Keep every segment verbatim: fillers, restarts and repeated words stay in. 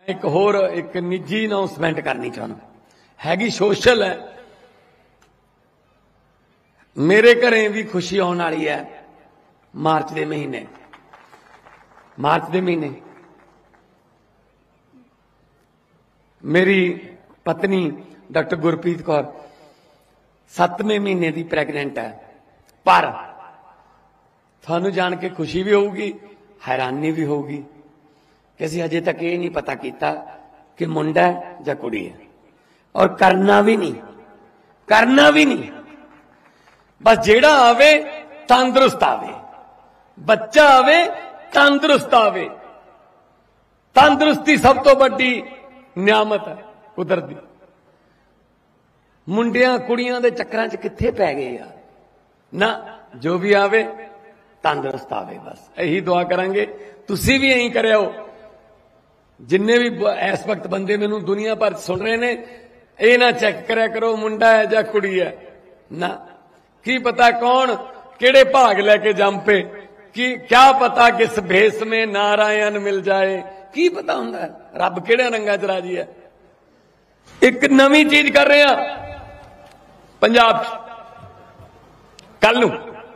एक होर एक निजी अनाउंसमेंट करनी चाहना हैगी सोशल है। मेरे घरें भी खुशी आने वाली है मार्च के महीने मार्च के महीने मेरी पत्नी डॉक्टर गुरप्रीत कौर सतवें महीने की प्रैगनेंट है। पर थानू जान के खुशी भी होगी हैरानी भी होगी कि असीं अजे तक ये नहीं पता किया कि मुंडा है या कुड़ी है, और करना भी नहीं करना भी नहीं। बस जेड़ा आवे तंदुरुस्त आवे, बच्चा आवे तंदुरुस्त आवे। तंदुरुस्ती सब तो बड़ी नियामत है कुदरती। मुंडियां कुड़ियां दे चक्करां च कित्थे पै गए यार ना, जो भी आवे तंदुरुस्त आवे। बस यही दुआ करांगे, तुसी भी यही करो। जिन्ने भी इस वक्त बंदे मैनू दुनिया भर सुन रहे ने, ये ना चेक करया करो मुंडा है या कुड़ी है ना, की पता कौन केड़े भाग लेके जम पे, कि क्या पता किस भेस में नारायण मिल जाए, की पता हुंदा रब केड़े रंगा च राजी है। एक नवी चीज कर रहे हैं पंजाब कल नू,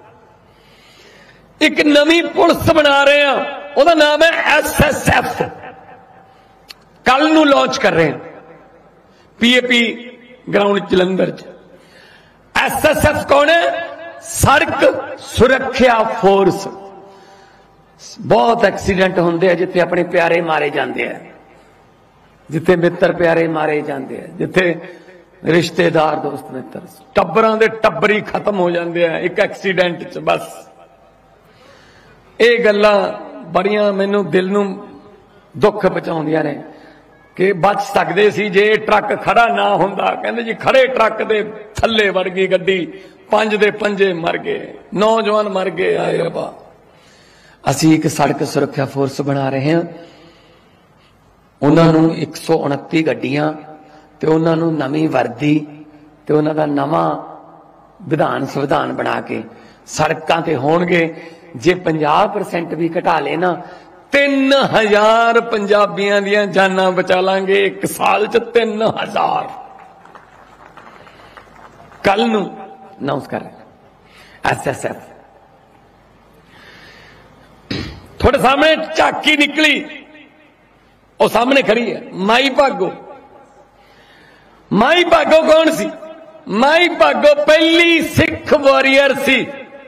एक नवी पुलिस बना रहे हैं, उसका नाम है एस एस एफ। कल नू लॉन्च कर रहे हैं P A P ground Jalandhar च। एस एस एफ कौन है? सड़क सुरक्षा फोर्स। बहुत एक्सीडेंट होंगे हैं जिथे अपने प्यारे मारे जाते हैं, जिथे मित्र प्यारे मारे जाते हैं, जिथे रिश्तेदार दोस्त मित्र टब्बरां दे टब्बरी खत्म हो जाते हैं एक एक्सीडेंट च। बस ये गल्लां बड़ियां मैनू दिल नू दुख पहुंचाउंदियां ने कि बच सकते सी जे ट्रक खड़ा ना हुंदा। कहंदे जी खड़े ट्रक दे थल्ले वड़ गई गड्डी, पंज दे पंजे मर गए, नौजवान मर गए। आए रब्बा, असी एक सड़क सुरक्षा फोर्स बना रहे हैं। उन्होंने एक सौ उनती गड्डियां ते उन्होंने नवी वर्दी ते उन्हों का नवा विधान संविधान बना के सड़कों ते होणगे। जे पचास परसेंट भी घटा लेना तीन हजार पंजाबियों दियां जाना बचा लांगे एक साल च। तीन हजार कल नू अनाउंस कर रहे एस एस एफ। थोड़े सामने झाकी निकली, वो सामने खड़ी है माई भागो। माई भागो कौन सी? माई भागो पहली सिख वॉरियर सी।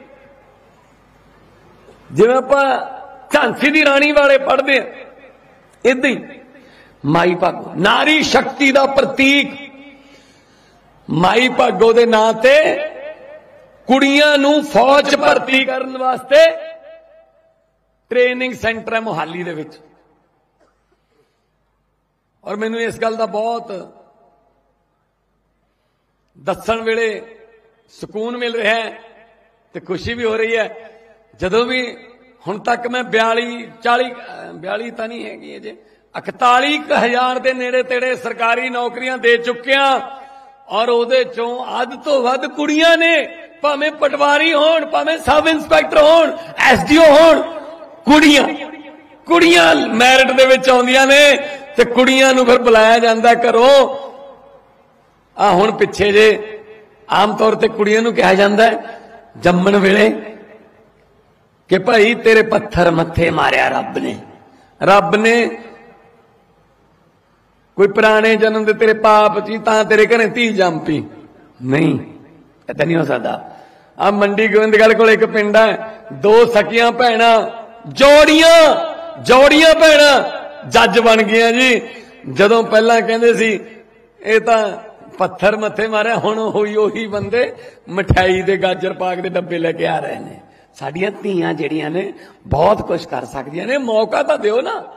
जिवें आपां झांसी दी रानी वाले पढ़ते हैं इदां ही माई भागो नारी शक्ति का प्रतीक। माई भागो दे नां ते कुड़ियां नूं फौज भर्ती करन वास्ते ट्रेनिंग सेंटर है मोहाली दे विच। और मैनू इस गल का बहुत दस्सण वेले सुकून मिल रहा है तो खुशी भी हो रही है। जदों भी हुण तक मैं बयाली चाली बयाली तो नहीं हैगी अजे इकताली हजार के नेड़े तेड़े सरकारी नौकरियां दे चुकिया, और उहदे चों अध तो वध कुड़ियां ने। भावें पटवारी होण, भावें सब इंस्पैक्टर होण, एस डी ओ होण, कुड़ियां कुड़ियां मैरिट दे विच आउंदियां ने ते कुड़ियां नूं फिर बुलाया जांदा घरों। आ हुण पिछे जे आम तौर ते कुड़ियां नूं कहा जांदा है जम्मण वेले कि भाई तेरे पत्थर मत्थे मारिया रब ने, रब ने कोई पुराने जन्म दे तेरे पाप ची तां तेरे घरें धी जम पी। नहीं, ऐसा नहीं हो सकता। आ मंडी गोविंदगढ़ कोल एक पिंड है, दो सकियां भैणां जोड़ियां जोड़ियां भैणां जज बन गई जी। जदों पहला कहंदे सी ये तां पत्थर मत्थे मारे, हुण होई ओही बंदे मिठाई दे गाजर पाक दे डब्बे लेके आ रहे हैं। साडियां धीआं जिहड़ियां ने बहुत कुछ कर सकदियां ने, मौका तां दिओ ना।